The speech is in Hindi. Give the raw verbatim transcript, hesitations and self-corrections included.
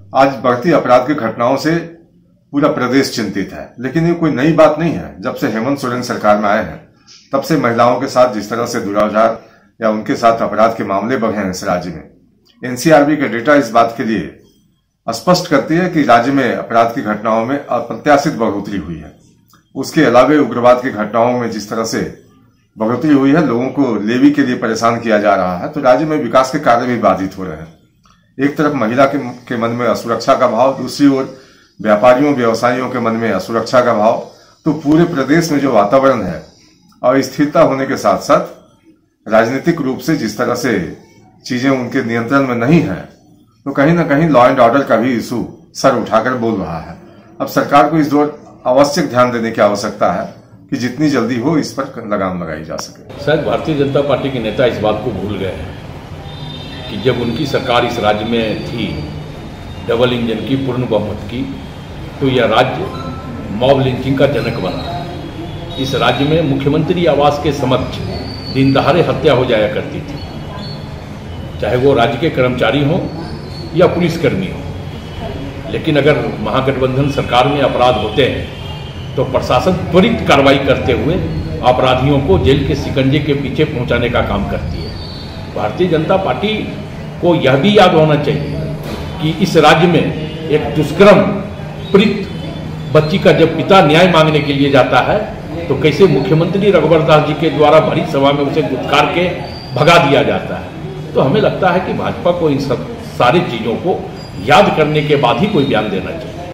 आज बढ़ती अपराध की घटनाओं से पूरा प्रदेश चिंतित है, लेकिन ये कोई नई बात नहीं है। जब से हेमंत सोरेन सरकार में आए हैं तब से महिलाओं के साथ जिस तरह से दुराचार या उनके साथ अपराध के मामले बढ़े हैं इस राज्य में, एनसीआरबी का डेटा इस बात के लिए स्पष्ट करती है कि राज्य में अपराध की घटनाओं में अप्रत्याशित बढ़ोतरी हुई है। उसके अलावा उग्रवाद की घटनाओं में जिस तरह से बढ़ोतरी हुई है, लोगों को लेवी के लिए परेशान किया जा रहा है, तो राज्य में विकास के कार्य भी बाधित हो रहे हैं। एक तरफ महिला के, के मन में असुरक्षा का भाव, दूसरी ओर व्यापारियों व्यवसायियों के मन में असुरक्षा का भाव। तो पूरे प्रदेश में जो वातावरण है अस्थिरता होने के साथ साथ राजनीतिक रूप से जिस तरह से चीजें उनके नियंत्रण में नहीं है, तो कहीं ना कहीं लॉ एंड ऑर्डर का भी इशू सर उठाकर बोल रहा है। अब सरकार को इस दौर आवश्यक ध्यान देने की आवश्यकता है कि जितनी जल्दी हो इस पर लगाम लगाई जा सके। शायद भारतीय जनता पार्टी के नेता इस बात को भूल गए हैं कि जब उनकी सरकार इस राज्य में थी, डबल इंजन की, पूर्ण बहुमत की, तो यह राज्य मॉब लिंचिंग का जनक बना। इस राज्य में मुख्यमंत्री आवास के समक्ष दिन दहाड़े हत्या हो जाया करती थी, चाहे वो राज्य के कर्मचारी हों या पुलिसकर्मी हों। लेकिन अगर महागठबंधन सरकार में अपराध होते हैं तो प्रशासन त्वरित कार्रवाई करते हुए अपराधियों को जेल के शिकंजे के पीछे पहुंचाने का काम करती है। भारतीय जनता पार्टी को यह भी याद होना चाहिए कि इस राज्य में एक दुष्कर्म पीड़ित बच्ची का जब पिता न्याय मांगने के लिए जाता है तो कैसे मुख्यमंत्री रघुवर दास जी के द्वारा भरी सभा में उसे गुदकार के भगा दिया जाता है। तो हमें लगता है कि भाजपा को इन सब सारी चीजों को याद करने के बाद ही कोई बयान देना चाहिए।